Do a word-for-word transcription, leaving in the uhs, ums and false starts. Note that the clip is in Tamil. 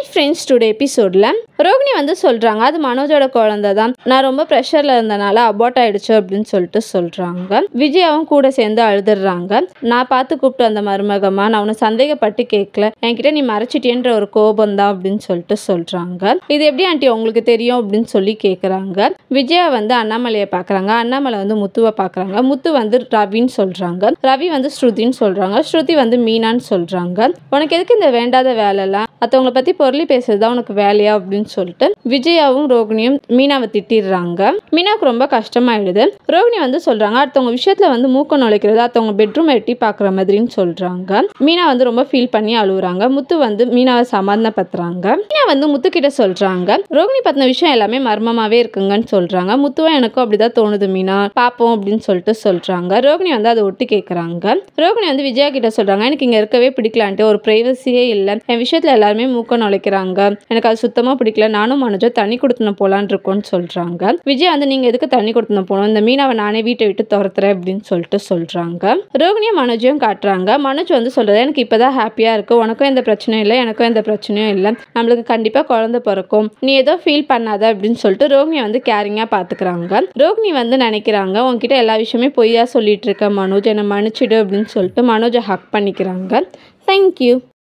ஃப்ரெண்ட்ஸ், டுடே எபிசோடில் ரோகிணி வந்து சொல்கிறாங்க, அது மனோஜோட குழந்தை தான், நான் ரொம்ப ப்ரெஷரில் இருந்தனால அபார்ட் ஆகிடுச்சு அப்படின்னு சொல்லிட்டு சொல்கிறாங்க. விஜயாவும் கூட சேர்ந்து அழுதுடுறாங்க. நான் பார்த்து கூப்பிட்டு அந்த மருமகமாக, நான் உன்னை சந்தேகப்பட்டு கேட்கல, என்கிட்ட நீ மறைச்சிட்டேன்ற ஒரு கோபம் தான் அப்படின்னு சொல்லிட்டு சொல்கிறாங்க. இது எப்படி ஆண்டி உங்களுக்கு தெரியும் அப்படின்னு சொல்லி கேட்குறாங்க. விஜயா வந்து அண்ணாமலையை பார்க்குறாங்க. அண்ணாமலை வந்து முத்துவை பார்க்குறாங்க. முத்து வந்து ரவின்னு சொல்கிறாங்க. ரவி வந்து ஸ்ருதின்னு சொல்கிறாங்க. ஸ்ருதி வந்து மீனான்னு சொல்கிறாங்க. உனக்கு எதுக்கு இந்த வேண்டாத வேலைலாம், மற்றவங்களை பற்றி பொருளி பேசுறது தான் உனக்கு வேலையா அப்படின்னு சொல்லிட்டு விஜயாவும் ரோகிணியும் மீனாவை திட்டிடுறாங்க. மீனாவுக்கு ரொம்ப கஷ்டமாயிடுது. ரோகிணி வந்து சொல்கிறாங்க, அடுத்தவங்க விஷயத்தில் வந்து மூக்க நுழைக்கிறது அடுத்தவங்க பெட்ரூம் எட்டி பார்க்குற மாதிரின்னு சொல்கிறாங்க. மீனா வந்து ரொம்ப ஃபீல் பண்ணி அழுகுறாங்க. முத்து வந்து மீனாவை சமாதானப்படுத்துறாங்க. மீனா வந்து முத்துக்கிட்ட சொல்கிறாங்க, ரோகிணி பற்றின விஷயம் எல்லாமே மர்மமாகவே இருக்குங்கன்னு சொல்கிறாங்க. முத்துவும் எனக்கும் அப்படிதான் தோணுது மீனா, பார்ப்போம் அப்படின்னு சொல்லிட்டு சொல்கிறாங்க. ரோகிணி வந்து அதை ஒட்டி கேட்குறாங்க. ரோகிணி வந்து விஜயா கிட்ட சொல்கிறாங்க, எனக்கு இங்கே இருக்கவே பிடிக்கலான்ட்டு, ஒரு ப்ரைவசியே இல்லை, என் விஷயத்தில் எல்லாருமே மூக்க நுழைக்கிறாங்க, எனக்கு அது சுத்தமாக பிடிக்கல, நானும் மனோஜோ தண்ணி கொடுத்துன போலான்னு இருக்கோன்னு சொல்கிறாங்க. விஜய் வந்து நீங்கள் எதுக்கு தண்ணி கொடுத்துன போகணும், இந்த மீனாவை நானே வீட்டை விட்டு துரத்துறேன் அப்படின்னு சொல்லிட்டு சொல்கிறாங்க. ரோகிணியும் மனோஜையும் காட்டுறாங்க. மனோஜ் வந்து சொல்கிறது, எனக்கு இப்போ தான் ஹாப்பியாக இருக்குது, உனக்கும் எந்த பிரச்சனையும் இல்லை, எனக்கும் எந்த பிரச்சனையும் இல்லை, நம்மளுக்கு கண்டிப்பாக குழந்தை பிறக்கும், நீ ஏதோ ஃபீல் பண்ணாத அப்படின்னு சொல்லிட்டு ரோகிணியை வந்து கேரிங்காக பார்த்துக்கிறாங்க. ரோகிணி வந்து நினைக்கிறாங்க, உங்ககிட்ட எல்லா விஷயமே பொய்யா சொல்லிட்டு இருக்க மனோஜ், என்னை மன்னிச்சிடு அப்படின்னு சொல்லிட்டு மனோஜை ஹக் பண்ணிக்கிறாங்க. தேங்க்யூ.